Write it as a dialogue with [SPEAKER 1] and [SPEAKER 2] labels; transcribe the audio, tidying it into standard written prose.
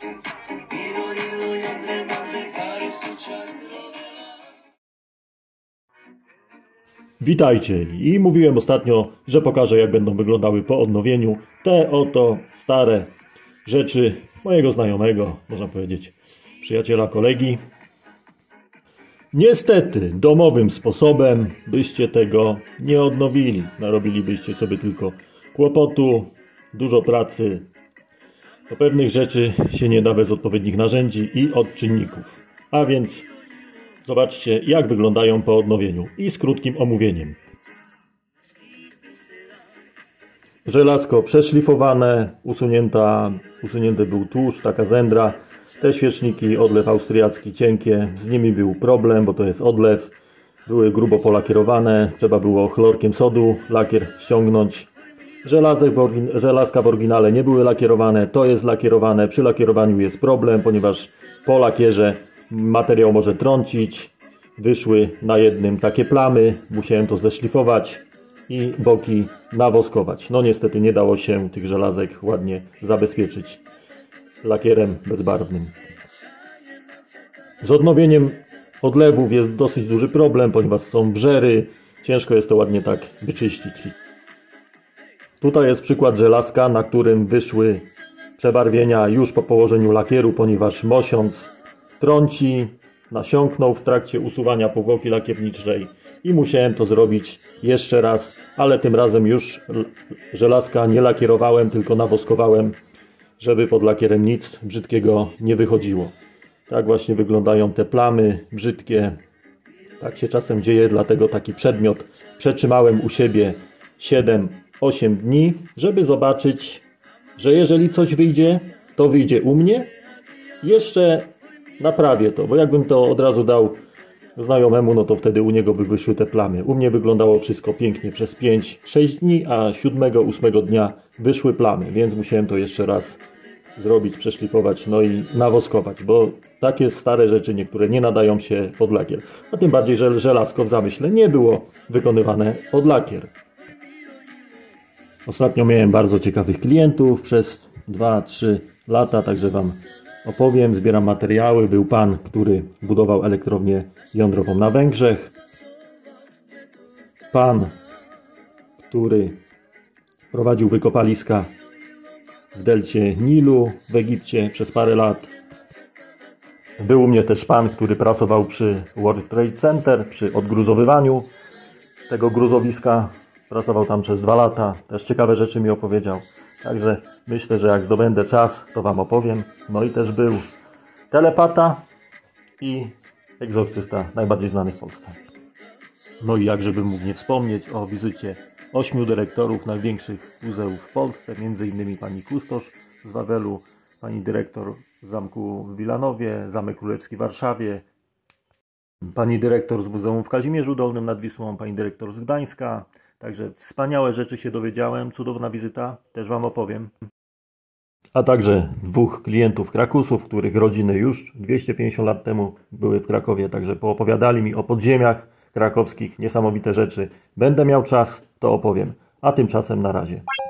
[SPEAKER 1] Witajcie i mówiłem ostatnio, że pokażę, jak będą wyglądały po odnowieniu te oto stare rzeczy mojego znajomego, można powiedzieć przyjaciela, kolegi. Niestety domowym sposobem byście tego nie odnowili, narobilibyście sobie tylko kłopotu, dużo pracy. Do pewnych rzeczy się nie da bez odpowiednich narzędzi i odczynników. A więc zobaczcie, jak wyglądają po odnowieniu i z krótkim omówieniem. Żelazko przeszlifowane, usunięty był tłuszcz, taka zędra. Te świeczniki, odlew austriacki, cienkie, z nimi był problem, bo to jest odlew. Były grubo polakierowane, trzeba było chlorkiem sodu lakier ściągnąć. Żelazka w oryginale nie były lakierowane, to jest lakierowane. Przy lakierowaniu jest problem, ponieważ po lakierze materiał może trącić. Wyszły na jednym takie plamy, musiałem to zeszlifować i boki nawoskować. No niestety nie dało się tych żelazek ładnie zabezpieczyć lakierem bezbarwnym. Z odnowieniem odlewów jest dosyć duży problem, ponieważ są wrzery. Ciężko jest to ładnie tak wyczyścić. Tutaj jest przykład żelazka, na którym wyszły przebarwienia już po położeniu lakieru, ponieważ mosiąc trąci, nasiąknął w trakcie usuwania powłoki lakierniczej i musiałem to zrobić jeszcze raz, ale tym razem już żelazka nie lakierowałem, tylko nawoskowałem, żeby pod lakierem nic brzydkiego nie wychodziło. Tak właśnie wyglądają te plamy brzydkie. Tak się czasem dzieje, dlatego taki przedmiot przetrzymałem u siebie 7-8 dni, żeby zobaczyć, że jeżeli coś wyjdzie, to wyjdzie u mnie. Jeszcze naprawię to, bo jakbym to od razu dał znajomemu, no to wtedy u niego by wyszły te plamy. U mnie wyglądało wszystko pięknie przez 5-6 dni, a 7-8 dnia wyszły plamy, więc musiałem to jeszcze raz zrobić, przeszlifować, no i nawoskować, bo takie stare rzeczy niektóre nie nadają się pod lakier. A tym bardziej, że żelazko w zamyśle nie było wykonywane pod lakier. Ostatnio miałem bardzo ciekawych klientów przez 2-3 lata, także Wam opowiem, zbieram materiały. Był pan, który budował elektrownię jądrową na Węgrzech. Pan, który prowadził wykopaliska w delcie Nilu w Egipcie przez parę lat. Był u mnie też pan, który pracował przy World Trade Center, przy odgruzowywaniu tego gruzowiska. Pracował tam przez 2 lata. Też ciekawe rzeczy mi opowiedział. Także myślę, że jak zdobędę czas, to Wam opowiem. No i też był telepata i egzorcysta, najbardziej znany w Polsce. No i jakże bym mógł nie wspomnieć o wizycie 8 dyrektorów największych muzeów w Polsce, m.in. pani kustosz z Wawelu, pani dyrektor z zamku w Wilanowie, Zamek Królewski w Warszawie, pani dyrektor z Muzeum w Kazimierzu Dolnym nad Wisłą, pani dyrektor z Gdańska. Także wspaniałe rzeczy się dowiedziałem, cudowna wizyta, też Wam opowiem. A także 2 klientów Krakusów, których rodziny już 250 lat temu były w Krakowie, także poopowiadali mi o podziemiach krakowskich, niesamowite rzeczy. Będę miał czas, to opowiem, a tymczasem na razie.